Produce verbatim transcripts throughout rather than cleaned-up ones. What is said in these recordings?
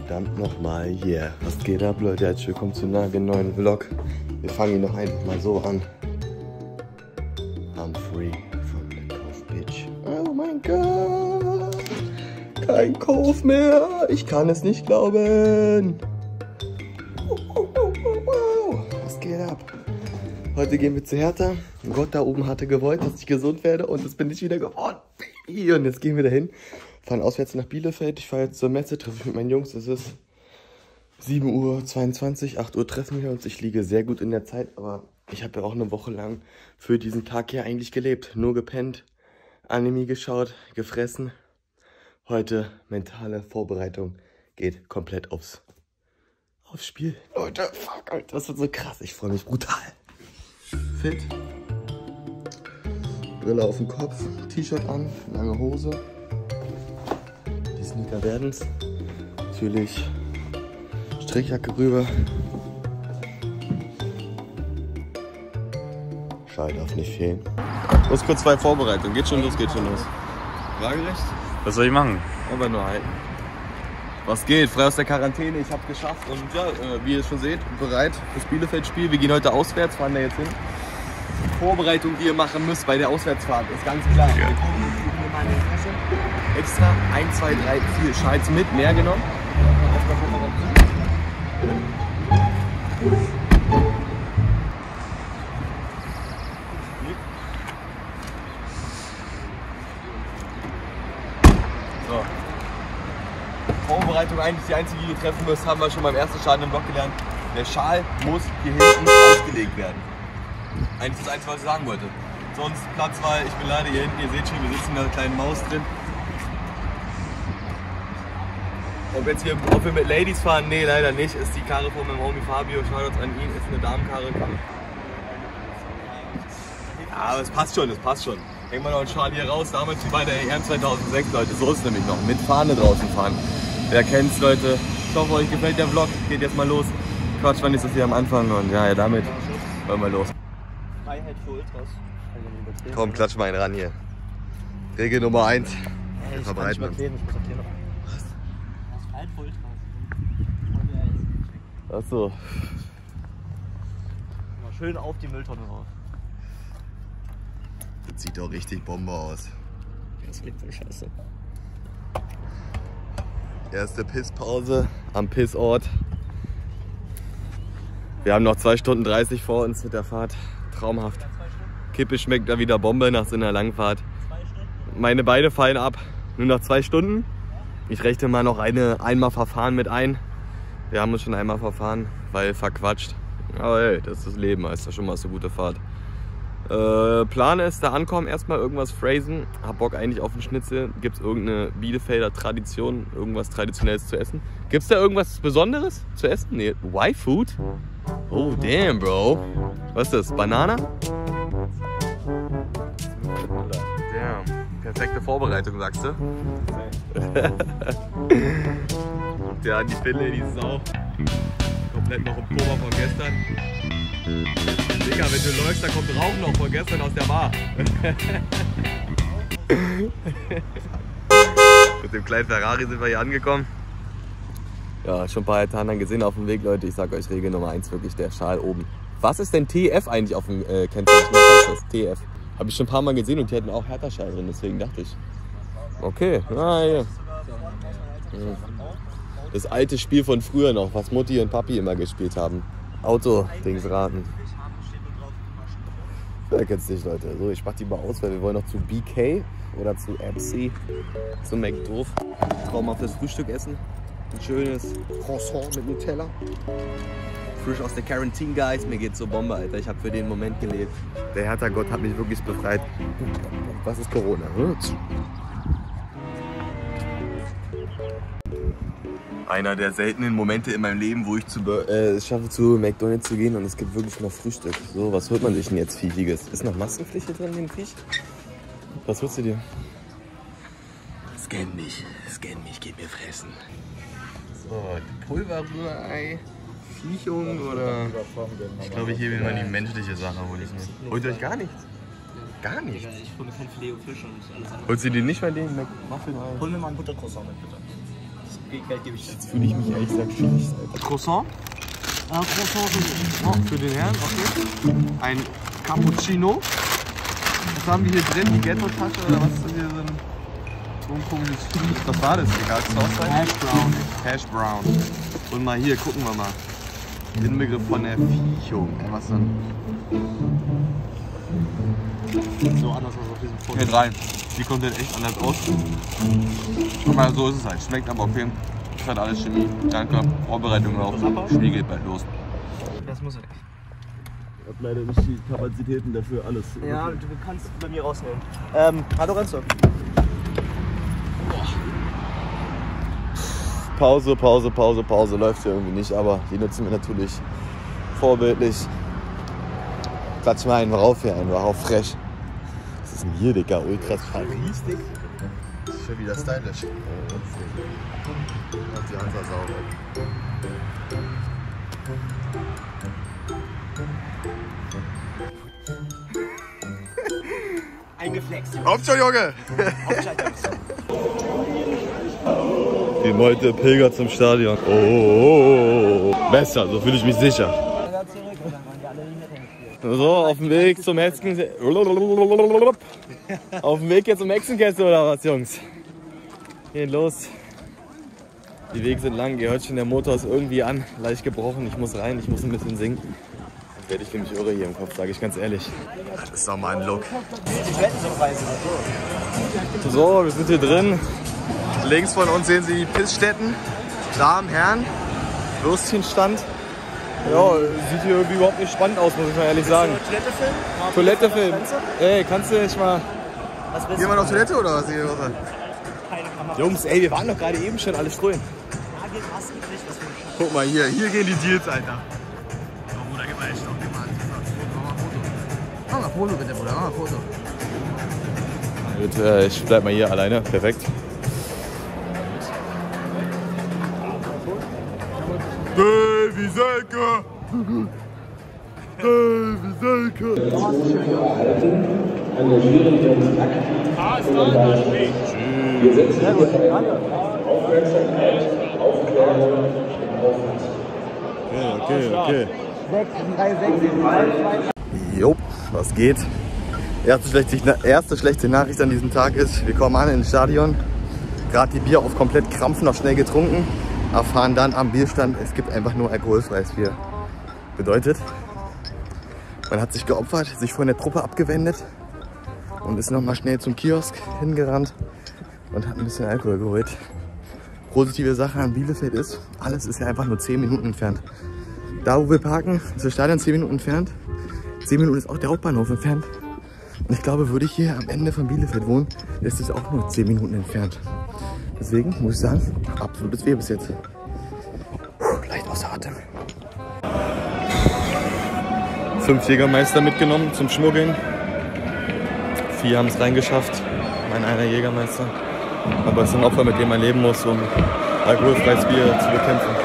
Verdammt nochmal hier. Was geht ab, Leute? Herzlich willkommen zu einem neuen Vlog. Wir fangen ihn noch einfach mal so an. I'm free from the cough, bitch. Oh mein Gott. Kein Kauf mehr. Ich kann es nicht glauben. Oh, oh, oh, oh, oh. Was geht ab? Heute gehen wir zu Hertha. Gott da oben hatte gewollt, dass ich gesund werde. Und das bin ich wieder geworden. Baby. Und jetzt gehen wir dahin. Fahren auswärts nach Bielefeld. Ich fahre jetzt zur Messe, treffe ich mit meinen Jungs. Es ist sieben Uhr zweiundzwanzig, acht Uhr treffen wir uns. Ich liege sehr gut in der Zeit, aber ich habe ja auch eine Woche lang für diesen Tag hier eigentlich gelebt. Nur gepennt, Anime geschaut, gefressen. Heute mentale Vorbereitung geht komplett aufs, aufs Spiel. Leute, fuck, Alter, das wird so krass. Ich freue mich brutal. Fit. Brille auf dem Kopf, T-Shirt an, lange Hose. Die Sneaker werden's. Natürlich Strickjacke rüber. Schal darf nicht fehlen. Muss kurz zwei Vorbereitungen. Geht schon los, geht schon los. Waagerecht? Was soll ich machen? Einfach nur halten. Was geht? Frei aus der Quarantäne. Ich hab's geschafft. Und ja, wie ihr schon seht, bereit fürs Bielefeld-Spiel. Wir gehen heute auswärts, fahren da jetzt hin. Vorbereitung, die ihr machen müsst bei der Auswärtsfahrt, ist ganz klar. Ja. Wir gucken hier mal in die Tasche. Extra eins, zwei, drei, vier Schals mit, mehr genommen. So. Vorbereitung eigentlich die einzige, die ihr treffen müsst, haben wir schon beim ersten Schal im Block gelernt. Der Schal muss hier hinten ausgelegt werden. Eigentlich das Einzige, was ich sagen wollte. Sonst Platzwahl, ich bin leider hier hinten, ihr seht schon, wir sitzen in einer kleinen Maus drin. Ob jetzt hier, ob wir mit Ladies fahren? Nee, leider nicht. Ist die Karre von meinem Homie Fabio, Shoutouts an ihn, ist eine Damenkarre. Ja, aber es passt schon, es passt schon. Hängen wir noch einen Schal hier raus, damals wie bei der E M zweitausendsechs, Leute. So ist es nämlich noch, mit Fahne draußen fahren. Wer kennt's, Leute? Ich hoffe, euch gefällt der Vlog. Geht jetzt mal los. Quatsch, wann ist das hier am Anfang? Und ja, ja damit wollen wir los. Freiheit für Ultras. Komm, klatsch mal einen ran hier. Regel Nummer eins. Hey, ich kann nicht mehr kleben, ich muss auf hier noch. Was? Das ist Freiheit für Ultras. Achso. Mal schön auf die Mülltonne raus. Das sieht doch richtig Bombe aus. Das klingt voll scheiße. Erste Pisspause am Pissort. Wir haben noch zwei Stunden dreißig vor uns mit der Fahrt. Traumhaft. Kippe schmeckt da wieder Bombe nach so einer Langfahrt. Meine Beine fallen ab. Nur noch zwei Stunden. Ich rechne mal noch eine einmal verfahren mit ein. Wir haben uns schon einmal verfahren, weil verquatscht. Aber hey, das ist das Leben, ist ja schon mal so gute Fahrt. Äh, Plan ist, da ankommen, erstmal irgendwas phrasen. Hab Bock eigentlich auf einen Schnitzel. Gibt es irgendeine Bielefelder Tradition, irgendwas Traditionelles zu essen? Gibt es da irgendwas Besonderes zu essen? Nee, Y-Food? Oh, damn, Bro. Was ist das? Banana? Damn. Perfekte Vorbereitung, sagst du? Ja, die Pille, die ist auch komplett noch im Koma von gestern. Digga, wenn du läufst, da kommt Rauch noch von gestern aus der Bar. Mit dem kleinen Ferrari sind wir hier angekommen. Ja, schon ein paar Hektar gesehen auf dem Weg, Leute. Ich sag euch, Regel Nummer eins, wirklich der Schal oben. Was ist denn T F eigentlich auf dem äh, Kennzeichen? Was heißt das? T F. Habe ich schon ein paar Mal gesehen und die hatten auch Hertha-Schal drin, deswegen dachte ich. Okay, ah, hier. Das alte Spiel von früher noch, was Mutti und Papi immer gespielt haben. Auto-Dingsraten. Wer kennt's nicht, Leute? So, ich mach die mal aus, weil wir wollen noch zu B K oder zu M C, zu McDoof. Traumhaftes Frühstück essen. Ein schönes Croissant mit Nutella. Frisch aus der Quarantine, Guys. Mir geht's so Bombe, Alter. Ich habe für den Moment gelebt. Der Hertha-Gott hat mich wirklich befreit. Was ist Corona? Hm? Einer der seltenen Momente in meinem Leben, wo ich zu, äh, es schaffe, zu McDonald's zu gehen und es gibt wirklich noch Frühstück. So, was holt man sich denn jetzt Viechiges? Ist noch Maskenpflicht hier drin in dem Viech? Was holst du dir? Scan mich, scan mich, gib mir fressen. So, Pulverrührei, Viechung oder... Ich glaube, ich hebe mir mal die menschliche Sache, hol ich mir. Holt ihr euch gar nichts? Gar nichts? Ich hole mir kein Filet und Fisch und alles andere. Holst du dir nicht bei den McMuffin ein? Hol mir mal ein Buttercroissant mit, bitte. viel Geld gebe ich. Jetzt fühle ich mich ehrlich gesagt schlecht. Croissant? Ah, Croissant für Oh, für den Herrn, okay. Ein Cappuccino. Was haben wir hier drin? Die Ghetto-Tasche oder was ist denn hier so ein, so ein komisches... Was war das? Egal, Sauce? Hash Brown. Hash Brown. Und mal hier, gucken wir mal. Inbegriff von der Viechung. Ey, was denn? So anders als auf diesem Foto. Hier rein. Die kommt halt echt anders aus. Aber so ist es halt. Schmeckt aber okay. Ist halt alles Chemie. Danke. Vorbereitung auf Spiel geht bald los. Das muss er nicht. Ich habe leider nicht die Kapazitäten dafür, alles. Ja, du kannst bei mir rausnehmen. Ähm, hallo Renzo. Pause, Pause, Pause, Pause. Läuft ja irgendwie nicht, aber die nutzen wir natürlich vorbildlich. Klatsch mal einen rauf hier, einen rauf frech. Was ist denn hier, Digga? Ultra Paris, Digga. Das ist schon wieder stylisch. Auf die Hansa sauber. Eingeflext. Auf schon, Junge! Aufschalten. Die Meute pilgert zum Stadion. Oh, oh, oh, oh. Besser, so fühle ich mich sicher. So, auf dem Weg zum Hexen... Auf dem Weg jetzt zum Hexenkessel oder was, Jungs? Geht los. Die Wege sind lang, ihr hört schon, der Motor ist irgendwie an, leicht gebrochen. Ich muss rein, ich muss ein bisschen singen. Dann werde ich für mich irre hier im Kopf, sage ich ganz ehrlich. Das ist doch mal ein Look. So, wir sind hier drin. Links von uns sehen Sie die Pissstätten. Damen, Herren, Würstchenstand. Ja, sieht hier irgendwie überhaupt nicht spannend aus, muss ich mal ehrlich sagen. Toilette filmen? Toilette filmen. Ey, kannst du nicht mal... Was willst Gehen wir noch Toilette oder was? Hier? Keine Kamera. Jungs, ey, wir waren doch gerade eben schon alles grün. Guck mal hier, hier gehen die Deals, Alter. Oh, Bruder, gib mal echt noch, gib mal ein Foto. Mach mal ein Foto bitte, Bruder, mach mal ein Foto. Gut, äh, ich bleib mal hier alleine, perfekt. Davy Selke! Davy Selke! Engagieren wir uns aktiv für das Spiel. Wir setzen Aufmerksamkeit, Aufklärung und Aufwand. Okay, okay, okay. Jo, was geht? Erste schlechte, erste schlechte Nachricht an diesem Tag ist, wir kommen an ins Stadion, gerade die Bier auf komplett Krampf noch schnell getrunken, erfahren dann am Bierstand, es gibt einfach nur alkoholfreies Bier. Bedeutet, man hat sich geopfert, sich von der Truppe abgewendet und ist nochmal schnell zum Kiosk hingerannt und hat ein bisschen Alkohol geholt. Positive Sache an Bielefeld ist, alles ist ja einfach nur zehn Minuten entfernt. Da wo wir parken, ist das Stadion zehn Minuten entfernt. zehn Minuten ist auch der Hauptbahnhof entfernt. Und ich glaube, würde ich hier am Ende von Bielefeld wohnen, ist es auch nur zehn Minuten entfernt. Deswegen muss ich sagen, absolutes Weh bis jetzt. Puh, leicht außer Atem. Fünf Jägermeister mitgenommen zum Schmuggeln. Vier haben es reingeschafft, mein einer Jägermeister. Aber es ist ein Opfer, mit dem man leben muss, um alkoholfreies Bier zu bekämpfen.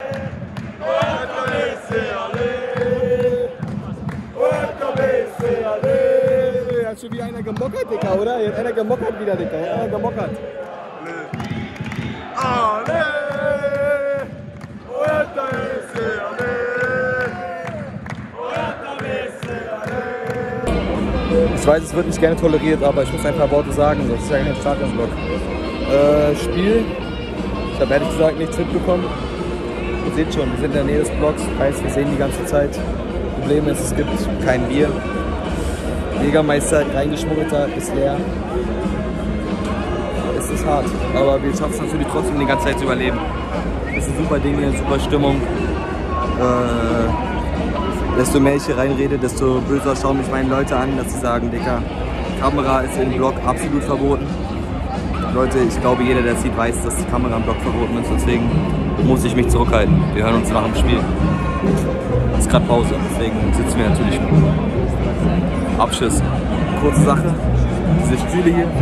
Hat schon wie einer gemockert, Dicker, oder? Jetzt einer gemockert wieder, Dicker. Jetzt einer gemockert. Ich weiß, es wird nicht gerne toleriert, aber ich muss ein paar Worte sagen, sonst ist ja kein Stadionblock. Äh, Spiel, ich habe ehrlich gesagt nichts mitbekommen. Ihr seht schon, wir sind in der Nähe des Blocks, heißt, wir sehen die ganze Zeit. Problem ist, es gibt kein Bier. Jägermeister reingeschmuggelt hat, ist leer. Es ist hart, aber wir schaffen es natürlich trotzdem die ganze Zeit zu überleben. Es sind super Dinge, super Stimmung. Äh, desto mehr ich hier reinrede, desto böser schauen mich meine Leute an, dass sie sagen, Dicker, Kamera ist im Block absolut verboten. Leute, ich glaube, jeder, der es sieht, weiß, dass die Kamera im Block verboten ist. Deswegen muss ich mich zurückhalten. Wir hören uns nach dem Spiel. Es ist gerade Pause, deswegen sitzen wir natürlich. Abschiss. Kurze Sache. Diese Stühle hier.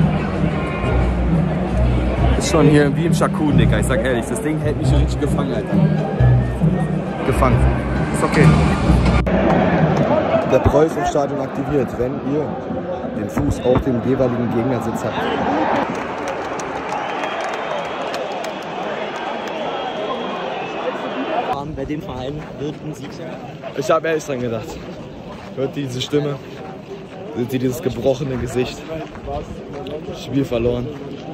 Ist schon hier wie im Shakun, Digga. Ich sag ehrlich, das Ding hält mich richtig gefangen, Alter. Gefangen. Ist okay. Der Preuß im Stadion aktiviert, wenn ihr den Fuß auf dem jeweiligen Gegnersitz habt. erfahren, bei dem Verein wird ein Sieg sein? Ich habe ehrlich dran gedacht. Hört ihr diese Stimme? Seht ihr dieses gebrochene Gesicht? Spiel verloren.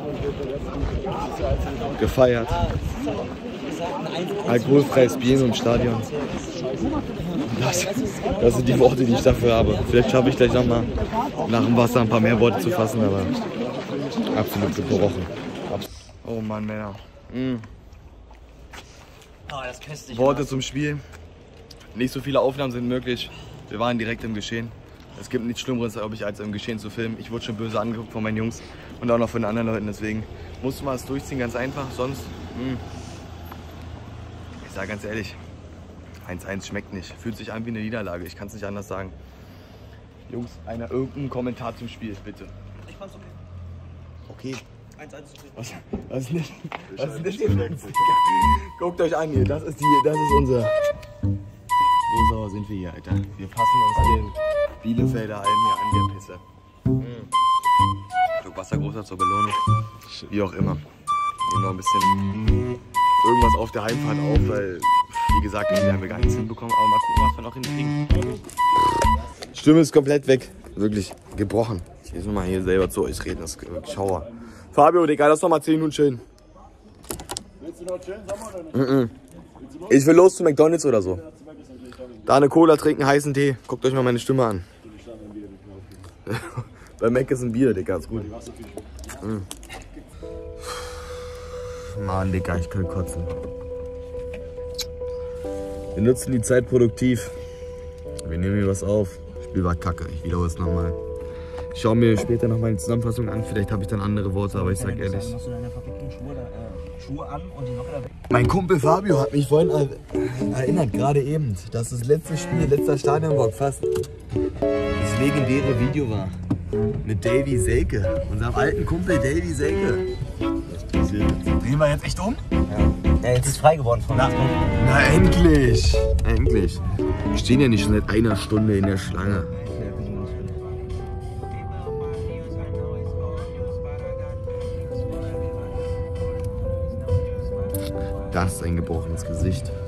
Gefeiert. Alkoholfreies Bier im Stadion. Das, das sind die Worte, die ich dafür habe. Vielleicht schaffe ich gleich nochmal nach dem Wasser ein paar mehr Worte zu fassen, aber absolut gebrochen. Oh Mann, Männer. Mm. Oh, das köstlich. Worte zum Spiel. Nicht so viele Aufnahmen sind möglich. Wir waren direkt im Geschehen. Es gibt nichts Schlimmeres, glaube ich, als im Geschehen zu filmen. Ich wurde schon böse angeguckt von meinen Jungs und auch noch von den anderen Leuten. Deswegen musste man es durchziehen, ganz einfach. Sonst, mh. ich sage ganz ehrlich, eins eins schmeckt nicht. Fühlt sich an wie eine Niederlage. Ich kann es nicht anders sagen. Jungs, einer irgendein Kommentar zum Spiel, bitte. Ich fand's okay. Okay. eins eins zu Was, was ist nicht? Was ist nicht? Guckt euch an hier. Das ist die, das ist unser. So sauer sind wir hier, Alter. Wir passen uns den Bielefelder Alm hier an, der Pisse. Mhm. Schluck Wasser großer zur Belohnung. Wie auch immer. Nehmen noch ein bisschen irgendwas auf der Heimfahrt auf, weil, wie gesagt, wir haben wir gar nichts hinbekommen. Aber mal gucken, was wir noch hinkriegen. Stimme ist komplett weg. Wirklich gebrochen. Ich muss mal hier selber zu euch reden. Das ist wirklich Schauer. Fabio, Digga, lass doch mal zehn Minuten chillen. Willst du noch chillen, Sommer, oder nicht? Mm -mm. Ich will los zu McDonalds oder so. Da eine Cola trinken, heißen Tee. Guckt euch mal meine Stimme an. Bei Mac ist ein Bier, Digga, ist gut. Mm. Mann, Digga, ich kann kotzen. Wir nutzen die Zeit produktiv. Wir nehmen hier was auf. Das Spiel war kacke, ich wiederhole es nochmal. Ich schaue mir später noch meine Zusammenfassung an. Vielleicht habe ich dann andere Worte, aber ich sag ehrlich. Hast du deine verfickten Schuhe, da, äh, Schuhe an und die Socken da weg? Mein Kumpel Fabio hat mich vorhin erinnert, gerade eben, dass das letzte Spiel, letzter Stadionbock fast das legendäre Video war. Mit Davy Selke, unserem alten Kumpel Davy Selke. Drehen wir jetzt echt um? Ja, jetzt ist frei geworden von uns. Na endlich! Endlich. Wir stehen ja nicht schon seit einer Stunde in der Schlange. Das ist ein gebrochenes Gesicht.